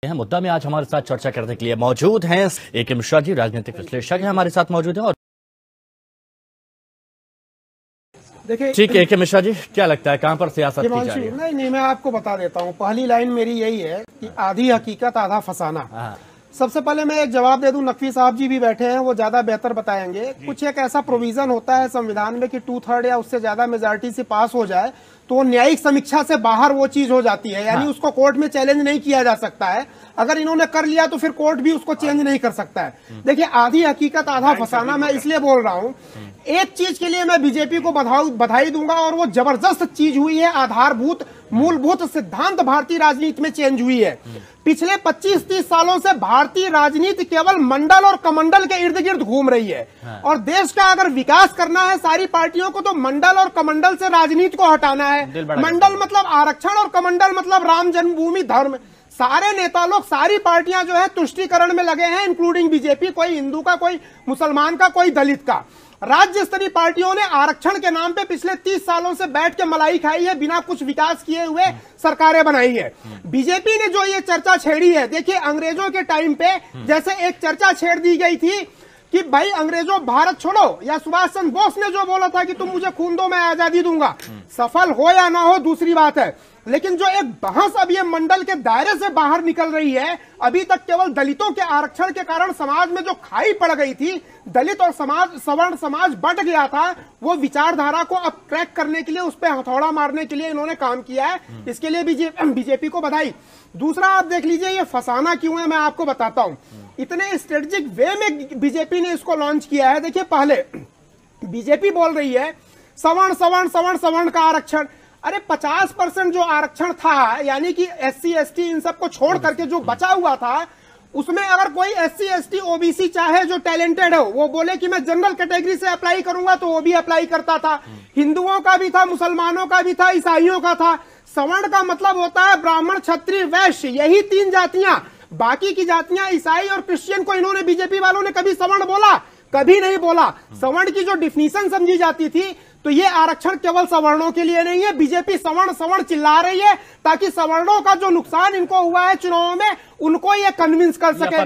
मुद्दा में आज हमारे साथ चर्चा करने के लिए मौजूद हैं ए.के. मिश्रा जी, राजनीतिक विश्लेषक हैं, हमारे साथ मौजूद हैं। और देखिए, ठीक है ए.के. मिश्रा जी, क्या लगता है कहां पर सियासत की जा रही है? नहीं, मैं आपको बता देता हूँ। पहली लाइन मेरी यही है कि आधी हकीकत आधा फसाना। सबसे पहले मैं एक जवाब दे दूं, नकवी साहब जी भी बैठे हैं, वो ज्यादा बेहतर बताएंगे। कुछ एक ऐसा प्रोविजन होता है संविधान में कि 2/3 या उससे ज्यादा मेजॉरिटी से पास हो जाए तो न्यायिक समीक्षा से बाहर वो चीज हो जाती है, यानी उसको कोर्ट में चैलेंज नहीं किया जा सकता है। अगर इन्होंने कर लिया तो फिर कोर्ट भी उसको चेंज नहीं कर सकता है। देखिए, आधी हकीकत आधा फसाना मैं इसलिए बोल रहा हूँ, एक चीज के लिए मैं बीजेपी को बधाई दूंगा और वो जबरदस्त चीज हुई है, आधारभूत मूलभूत सिद्धांत भारतीय राजनीति में चेंज हुई है। पिछले 25-30 सालों से भारतीय राजनीति केवल मंडल और कमंडल के इर्द गिर्द घूम रही है। और देश का अगर विकास करना है सारी पार्टियों को, तो मंडल और कमंडल से राजनीति को हटाना है। मंडल मतलब आरक्षण और कमंडल मतलब राम जन्मभूमि धर्म। सारे नेता लोग, सारी पार्टियां जो है तुष्टीकरण में लगे हैं, इंक्लूडिंग बीजेपी। कोई हिंदू का, कोई मुसलमान का, कोई दलित का। राज्य स्तरीय पार्टियों ने आरक्षण के नाम पे पिछले 30 सालों से बैठ के मलाई खाई है, बिना कुछ विकास किए हुए सरकारें बनाई है। बीजेपी ने जो ये चर्चा छेड़ी है, देखिए अंग्रेजों के टाइम पे जैसे एक चर्चा छेड़ दी गई थी कि भाई अंग्रेजों भारत छोड़ो, या सुभाष चंद्र बोस ने जो बोला था कि तुम मुझे खून दो मैं आजादी दूंगा, सफल हो या ना हो दूसरी बात है। लेकिन जो एक बहस अब ये मंडल के दायरे से बाहर निकल रही है, अभी तक केवल दलितों के आरक्षण के कारण समाज में जो खाई पड़ गई थी, दलित और सवर्ण समाज बट गया था, वो विचारधारा को अब क्रैक करने के लिए, उस पर हथौड़ा मारने के लिए इन्होंने काम किया है। इसके लिए बीजेपी को बधाई। दूसरा, आप देख लीजिए ये फसाना क्यों है, मैं आपको बताता हूं। इतने स्ट्रेटेजिक वे में बीजेपी ने इसको लॉन्च किया है। देखिए, पहले बीजेपी बोल रही है सवर्ण का आरक्षण। अरे 50% जो आरक्षण था, यानी कि SC ST इन सबको छोड़ करके जो बचा हुआ था, उसमें अगर कोई SC ST OBC चाहे जो टैलेंटेड हो, वो बोले कि मैं जनरल कैटेगरी से अप्लाई करूंगा, तो वो भी अप्लाई करता था। हिंदुओं का भी था, मुसलमानों का भी था, ईसाइयों का था। सवर्ण का मतलब होता है ब्राह्मण, क्षत्रिय, वैश्य, यही 3 जातियां। बाकी की जातियां, ईसाई और क्रिश्चियन को इन्होंने, बीजेपी वालों ने कभी सवर्ण बोला? कभी नहीं बोला। सवर्ण की जो डिफिनीशन समझी जाती थी, तो ये आरक्षण केवल सवर्णों के लिए नहीं है। बीजेपी सवर्ण चिल्ला रही है ताकि सवर्णों का जो नुकसान इनको हुआ है चुनाव में, उनको ये कन्विंस कर सके,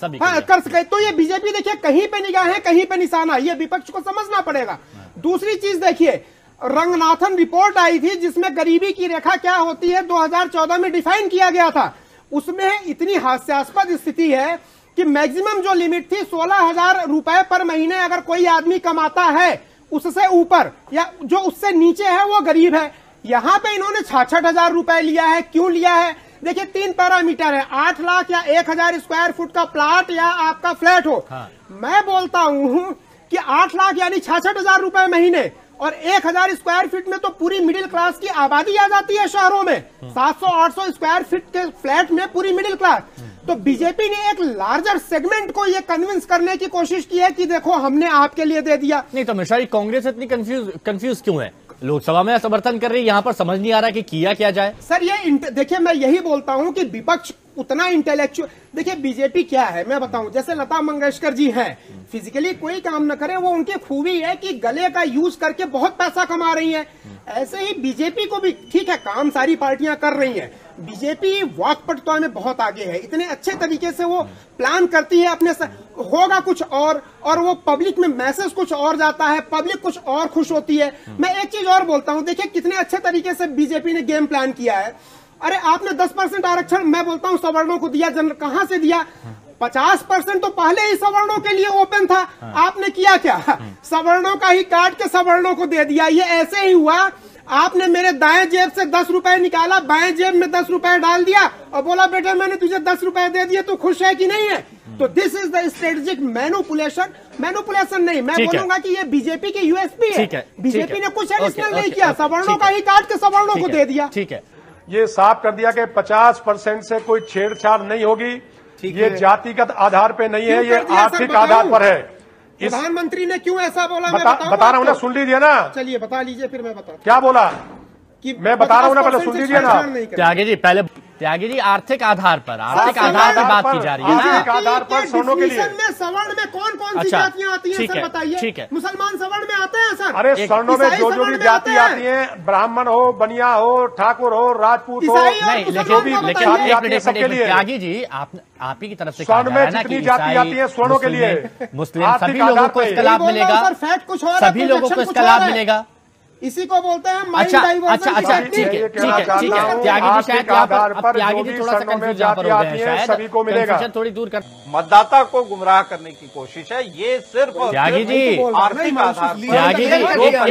कर सके। तो ये बीजेपी देखिए कहीं पे निगाहें, कहीं पे निशाना, ये विपक्ष को समझना पड़ेगा। दूसरी चीज देखिए, रंगनाथन रिपोर्ट आई थी जिसमें गरीबी की रेखा क्या होती है 2014 में डिफाइन किया गया था। उसमें इतनी हास्यास्पद स्थिति है कि मैक्सिमम जो लिमिट थी 16,000 रुपए पर महीने अगर कोई आदमी कमाता है, उससे ऊपर या जो उससे नीचे है वो गरीब है। यहां पे इन्होंने 66,000 रुपए लिया है। क्यों लिया है? देखिए 3 पैरामीटर है, 8 लाख या 1,000 स्क्वायर फुट का प्लाट या आपका फ्लैट हो। मैं बोलता हूं कि 8 लाख यानी 66,000 रुपए महीने, और 1,000 स्क्वायर फीट में तो पूरी मिडिल क्लास की आबादी आ जाती है शहरों में। 700-800 स्क्वायर फीट के फ्लैट में पूरी मिडिल क्लास। तो बीजेपी ने एक लार्जर सेगमेंट को ये कन्विंस करने की कोशिश की है कि देखो हमने आपके लिए दे दिया। नहीं तो मिश्रा जी, कांग्रेस इतनी कंफ्यूज क्यों है? लोकसभा में समर्थन कर रही है, यहाँ पर समझ नहीं आ रहा कि किया क्या जाए। सर ये देखिए, मैं यही बोलता हूं कि विपक्ष उतना इंटेलेक्चुअल, देखिए बीजेपी क्या है मैं बताऊं, जैसे लता मंगेशकर जी हैं, फिजिकली कोई काम न करे, वो उनकी खूबी है कि गले का यूज करके बहुत पैसा कमा रही है। ऐसे ही बीजेपी को भी, ठीक है काम सारी पार्टियां कर रही हैं, बीजेपी वाक्पटुता में बहुत आगे है। इतने अच्छे तरीके से वो प्लान करती है अपने होगा कुछ और वो पब्लिक में मैसेज कुछ और जाता है, पब्लिक कुछ और खुश होती है। मैं एक चीज और बोलता हूं, देखिए कितने अच्छे तरीके से बीजेपी ने गेम प्लान किया है। अरे आपने 10% आरक्षण, मैं बोलता हूं सवर्णों को दिया, कहां से दिया? 50% तो पहले ही सवर्णों के लिए ओपन था। आपने किया क्या? सवर्णों का ही काट के सवर्णों को दे दिया। ये ऐसे ही हुआ, आपने मेरे दाएं जेब से 10 रुपए निकाला, बाएं जेब में 10 रुपए डाल दिया और बोला बेटे मैंने तुझे 10 रुपए दे दिए, तो खुश है कि नहीं है? तो this is the strategic manipulation नहीं, मैं बोलूंगा कि ये बीजेपी की यूएसपी है। बीजेपी ने कुछ एडिशनल नहीं किया, सवर्णों का ही काट के सवर्णों को दे दिया। ठीक है, ये साफ कर दिया कि 50% से कोई छेड़छाड़ नहीं होगी। ये जातिगत आधार पे नहीं है, ये आर्थिक आधार पर है। प्रधानमंत्री ने क्यों ऐसा बोला? बता रहा हूँ ना, सुन लीजिए ना। चलिए बता लीजिए, फिर मैं बता। क्या बोला? कि मैं बता रहा हूँ ना, पहले सुन लीजिए ना। आगे जी, पहले त्यागी जी आर्थिक आधार पर बात की जा रही है ना। आर्थिक आधार पर सवर्णों के लिए सवर्ण में कौन कौन सी जातियां आती हैं सर बताइए। ठीक है, मुसलमान सवर्ण में आते हैं सर। अरे सवर्णों में जो भी जाति आती है, ब्राह्मण हो, बनिया हो, ठाकुर हो, राजपूत हो, नहीं लेकिन सबके लिए। त्यागी जी आप ही की तरफ से स्वर्ण में जितनी जाति आती है स्वर्णों के लिए, मुस्लिम सभी लोगों को इसका लाभ मिलेगा, सभी लोगों को इसका लाभ मिलेगा। इसी को बोलते हैं माइंड अच्छा डाइवर्जन। ठीक है त्यागी जी शायद त्यागी जी थोड़ा सा कंफ्यूज यहाँ पर हो गए हैं, शायद सभी को मिलेगा। थोड़ी दूर कर, मतदाता को गुमराह करने की कोशिश है ये सिर्फ त्यागी जी। आर्थिक आधार त्यागी जी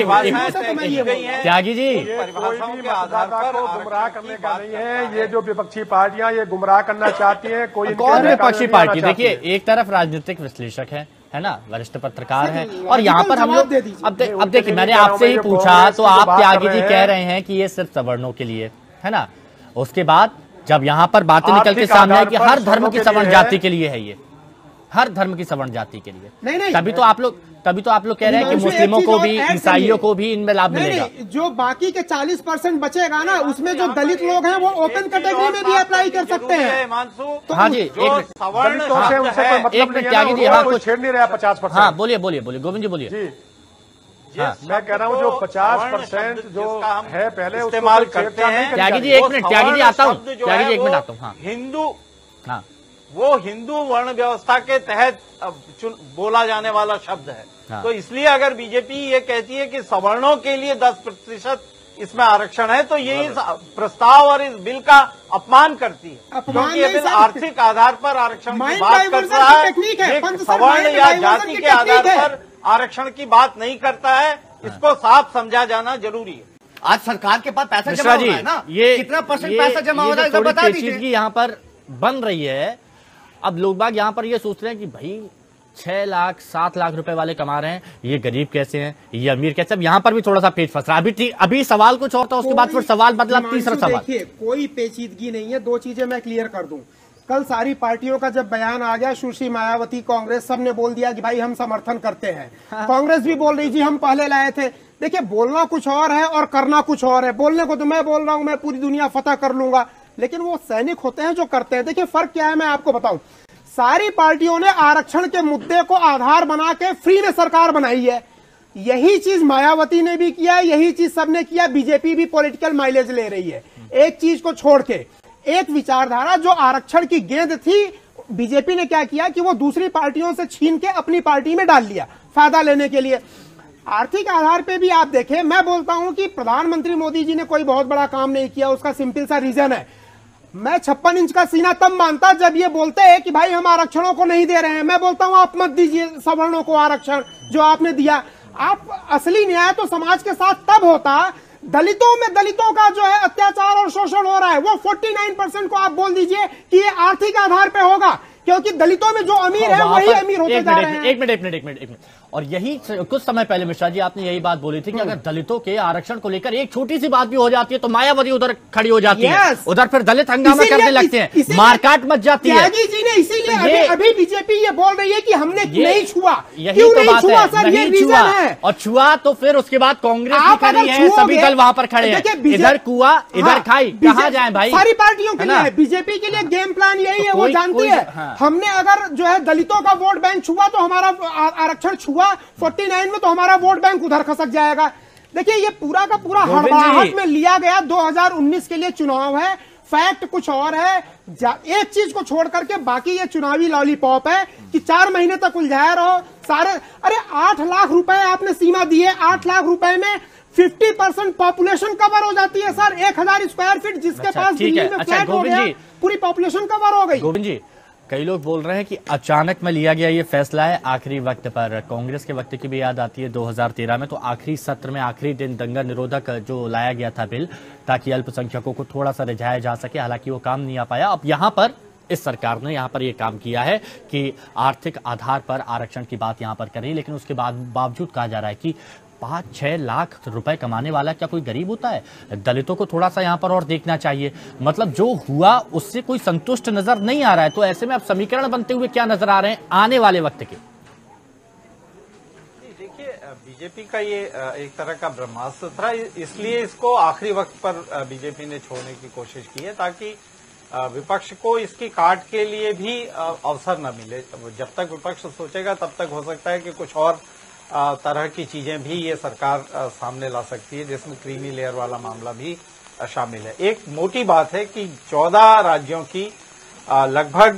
परिभाषाओं के आधार पर गुमराह करने का नहीं है। ये जो विपक्षी पार्टियां ये गुमराह करना चाहती हैं, कोई कौन विपक्षी पार्टी? देखिए एक तरफ राजनीतिक विश्लेषक है ना, वरिष्ठ पत्रकार है, और यहाँ पर हम लोग अब देखिए मैंने आपसे ही पूछा तो आप त्यागी जी कह रहे हैं कि ये सिर्फ सवर्णों के लिए है ना। उसके बाद जब यहाँ पर बातें निकल के सामने आई कि हर धर्म की सवर्ण जाति के लिए है, ये हर धर्म की सवर्ण जाति के लिए, तभी तो आप लोग कह रहे हैं कि मुस्लिमों को भी, ईसाइयों को भी इनमें लाभ मिलेगा। जो बाकी के 40% बचेगा ना, उसमें जो दलित लोग हैं वो ओपन कैटेगरी में भी अप्लाई कर सकते हैं। तो हाँ जी एक मिनट त्यागी जी, हाँ छेड़ नहीं रहा 50%। हाँ बोलिए गोविंद जी बोलिए। मैं कह रहा हूँ जो 50% जो है पहले इस्तेमाल करते हैं। त्यागी जी एक मिनट, त्यागी जी आता हूँ, त्यागी जी एक मिनट आता हूँ। हाँ हिंदू, हाँ वो हिंदू वर्ण व्यवस्था के तहत बोला जाने वाला शब्द है। हाँ। तो इसलिए अगर बीजेपी ये कहती है कि सवर्णों के लिए 10% इसमें आरक्षण है तो ये इस प्रस्ताव और इस बिल का अपमान करती है, क्योंकि ये बिल आर्थिक आधार पर आरक्षण की बात करता है, सवर्ण या जाति के आधार पर आरक्षण की बात नहीं करता है। इसको साफ समझा जाना जरूरी है। आज सरकार के पास पैसा जमा हो रहा है ना, कितना % पैसा जमा हो रहा है बता दीजिए। यहाँ पर बन रही है। अब लोग बाग यहाँ पर ये सोच रहे हैं कि भाई 6 लाख 7 लाख रुपए वाले कमा रहे हैं, ये गरीब कैसे हैं, ये अमीर कैसे। अब यहाँ पर भी थोड़ा सा पेच फंस रहा है। अभी सवाल कुछ और था, उसके बाद फिर सवाल बदला, तीसरा सवाल। देखिए कोई पेचीदगी नहीं है। दो चीजें मैं क्लियर कर दूं। कल सारी पार्टियों का जब बयान आ गया, सुश्री मायावती, कांग्रेस, सब ने बोल दिया कि भाई हम समर्थन करते हैं। कांग्रेस भी बोल रही जी हम पहले लाए थे। देखिए बोलना कुछ और है और करना कुछ और है। बोलने को तो मैं बोल रहा हूं मैं पूरी दुनिया फतह कर लूंगा, लेकिन वो सैनिक होते हैं जो करते हैं। देखिए फर्क क्या है मैं आपको बताऊं। सारी पार्टियों ने आरक्षण के मुद्दे को आधार बना के फ्री में सरकार बनाई है। यही चीज मायावती ने भी किया, यही चीज सबने किया। बीजेपी भी पॉलिटिकल माइलेज ले रही है। एक चीज को छोड़ के, एक विचारधारा जो आरक्षण की गेंद थी, बीजेपी ने क्या किया कि वो दूसरी पार्टियों से छीन के अपनी पार्टी में डाल लिया फायदा लेने के लिए। आर्थिक आधार पे भी आप देखें, मैं बोलता हूं कि प्रधानमंत्री मोदी जी ने कोई बहुत बड़ा काम नहीं किया। उसका सिंपल सा रीजन है, मैं 56 इंच का सीना तब मानता जब ये बोलते हैं कि भाई हम आरक्षणों को नहीं दे रहे हैं। मैं बोलता हूं आप मत दीजिए सवर्णों को आरक्षण जो आपने दिया। आप असली न्याय तो समाज के साथ तब होता, दलितों में दलितों का जो है अत्याचार और शोषण हो रहा है, वो 49% को आप बोल दीजिए कि ये आर्थिक आधार पे होगा, क्योंकि दलितों में जो अमीर है वही अमीर होते जा रहे हैं। एक मिनट। और यही कुछ समय पहले मिश्रा जी आपने यही बात बोली थी कि अगर दलितों के आरक्षण को लेकर एक छोटी सी बात भी हो जाती है तो मायावती उधर खड़ी हो जाती है, उधर फिर दलित हंगामा करने लगते हैं, मारकाट मच जाती है। त्यागी जी ने इसीलिए अभी बीजेपी ये बोल रही है कि हमने नहीं छुआ। यही तो बात है, नहीं छुआ, और छुआ तो फिर उसके बाद कांग्रेस भी खड़ी है, सभी दल वहां पर खड़े हैं। इधर कुआ इधर खाई, कहाँ जाए भाई। सारी पार्टियों के लिए, बीजेपी के लिए गेम प्लान यही है, वो जानती है। हमने अगर जो है दलितों का वोट बैंक छुआ तो हमारा आरक्षण छुआ 49 में तो हमारा वोट बैंक उधर खसक जाएगा। देखिए ये पूरा का पूरा हड़बड़ाहट में लिया गया 2019 के लिए चुनाव है। फैक्ट कुछ और है। एक चीज को छोड़ करके बाकी ये चुनावी लॉलीपॉप है कि 4 महीने तक उलझाए रहो सारे। अरे 8 लाख रुपए आपने सीमा दी है, 8 लाख रुपए में 50% पॉपुलेशन कवर हो जाती है सर। 1000 स्क्वायर फीट जिसके पास दिल्ली में फ्लैट हो गया, पूरी पॉपुलेशन कवर हो गई। गोविंद जी कई लोग बोल रहे हैं कि अचानक में लिया गया ये फैसला है, आखिरी वक्त पर। कांग्रेस के वक्त की भी याद आती है 2013 में, तो आखिरी सत्र में आखिरी दिन दंगा निरोधक जो लाया गया था बिल, ताकि अल्पसंख्यकों को थोड़ा सा रिझाया जा सके। हालांकि वो काम नहीं आ पाया। अब यहाँ पर इस सरकार ने यहाँ पर ये काम किया है कि आर्थिक आधार पर आरक्षण की बात यहाँ पर करी, लेकिन उसके बावजूद कहा जा रहा है कि 5-6 लाख रुपए कमाने वाला क्या कोई गरीब होता है? दलितों को थोड़ा सा यहाँ पर और देखना चाहिए। मतलब जो हुआ उससे कोई संतुष्ट नजर नहीं आ रहा है। तो ऐसे में अब समीकरण बनते हुए क्या नजर आ रहे हैं आने वाले वक्त के? देखिए बीजेपी का ये एक तरह का ब्रह्मास्त्र था, इसलिए इसको आखिरी वक्त पर बीजेपी ने छोड़ने की कोशिश की है, ताकि विपक्ष को इसकी काट के लिए भी अवसर न मिले। जब तक विपक्ष सोचेगा तब तक हो सकता है कि कुछ और तरह की चीजें भी ये सरकार सामने ला सकती है, जिसमें क्रीमी लेयर वाला मामला भी शामिल है। एक मोटी बात है कि 14 राज्यों की लगभग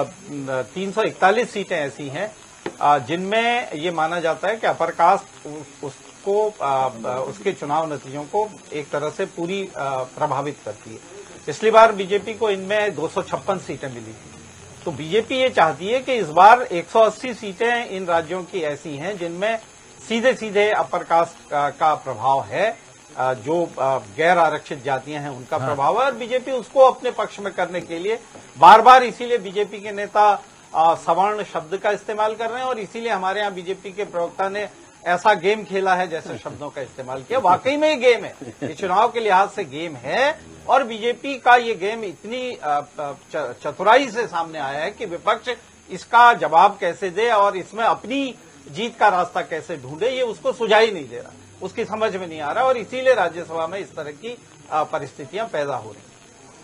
341 सीटें ऐसी हैं जिनमें ये माना जाता है कि अपर कास्ट उसको उसके चुनाव नतीजों को एक तरह से पूरी प्रभावित करती है। पिछली बार बीजेपी को इनमें 256 सीटें मिली थी, तो बीजेपी ये चाहती है कि इस बार 180 सीटें इन राज्यों की ऐसी हैं जिनमें सीधे सीधे अपर कास्ट का प्रभाव है, जो गैर आरक्षित जातियां हैं उनका प्रभाव है, और बीजेपी उसको अपने पक्ष में करने के लिए बार बार, इसीलिए बीजेपी के नेता सवर्ण शब्द का इस्तेमाल कर रहे हैं, और इसीलिए हमारे यहाँ बीजेपी के प्रवक्ता ने ऐसा गेम खेला है जैसे शब्दों का इस्तेमाल किया। वाकई में ये गेम है, ये चुनाव के लिहाज से गेम है, और बीजेपी का ये गेम इतनी चतुराई से सामने आया है कि विपक्ष इसका जवाब कैसे दे और इसमें अपनी जीत का रास्ता कैसे ढूंढे, ये उसको सुझाई नहीं दे रहा, उसकी समझ में नहीं आ रहा, और इसीलिए राज्यसभा में इस तरह की परिस्थितियां पैदा हो रही।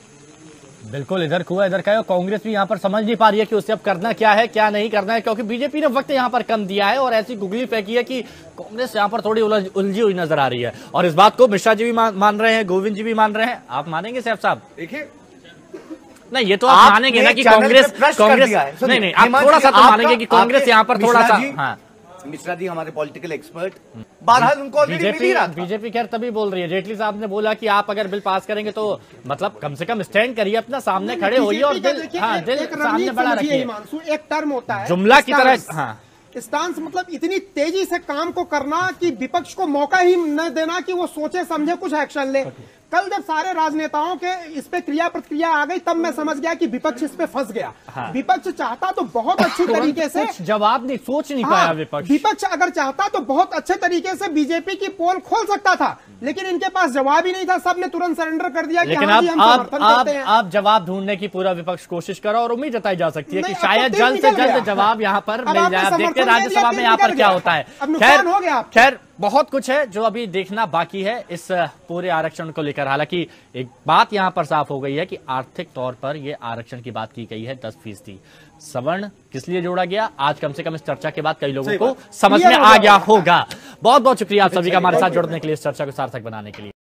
बिल्कुल, इधर कुआ इधर का है, और कांग्रेस भी यहाँ पर समझ नहीं पा रही है कि उसे अब करना क्या है क्या नहीं करना है, क्योंकि बीजेपी ने वक्त यहाँ पर कम दिया है और ऐसी गुगली फेंकी है कि कांग्रेस यहाँ पर थोड़ी उलझी हुई नजर आ रही है। और इस बात को मिश्रा जी भी मान रहे हैं, गोविंद जी भी मान रहे हैं। आप मानेंगे सैफ साहब? देखिए, नहीं, ये तो आप मानेंगे ना कि कांग्रेस नहीं, आप थोड़ा सा तो मानेंगे कि कांग्रेस यहाँ पर थोड़ा सा। मिश्रा जी हमारे पॉलिटिकल एक्सपर्ट, बहरहाल उनको बीजेपी खैर तभी बोल रही है। जेटली साहब ने बोला कि आप अगर बिल पास करेंगे तो मतलब कम से कम स्टैंड करिए, अपना सामने खड़े होइए और दिल सामने बड़ा रखिए। एक टर्म होता है जुमला की तरह, स्टांस मतलब इतनी तेजी से काम को करना कि विपक्ष को मौका ही न देना कि वो सोचे समझे कुछ एक्शन ले। कल जब सारे राजनेताओं के इस पे क्रिया प्रतिक्रिया आ गई, तब मैं समझ गया कि विपक्ष इस पे फंस गया। हाँ। विपक्ष चाहता तो बहुत अच्छी तरीके से जवाब नहीं, सोच नहीं पाया विपक्ष। विपक्ष अगर चाहता तो बहुत अच्छे तरीके से बीजेपी की पोल खोल सकता था, लेकिन इनके पास जवाब ही नहीं था। सबने तुरंत सरेंडर कर दिया। लेकिन आप जवाब ढूंढने की पूरा विपक्ष कोशिश करो और उम्मीद जताई जा सकती है कि शायद जल्द से जल्द जवाब यहाँ पर मिल जाए। आप देखते हैं राज्यसभा में यहाँ पर क्या होता है। खैर बहुत कुछ है जो अभी देखना बाकी है इस पूरे आरक्षण को लेकर। हालांकि एक बात यहां पर साफ हो गई है कि आर्थिक तौर पर यह आरक्षण की बात की गई है 10%। सवर्ण किस लिए जोड़ा गया, आज कम से कम इस चर्चा के बाद कई लोगों को समझ में आ गया होगा। बहुत बहुत शुक्रिया आप सभी का हमारे साथ जुड़ने के लिए, इस चर्चा को सार्थक बनाने के लिए।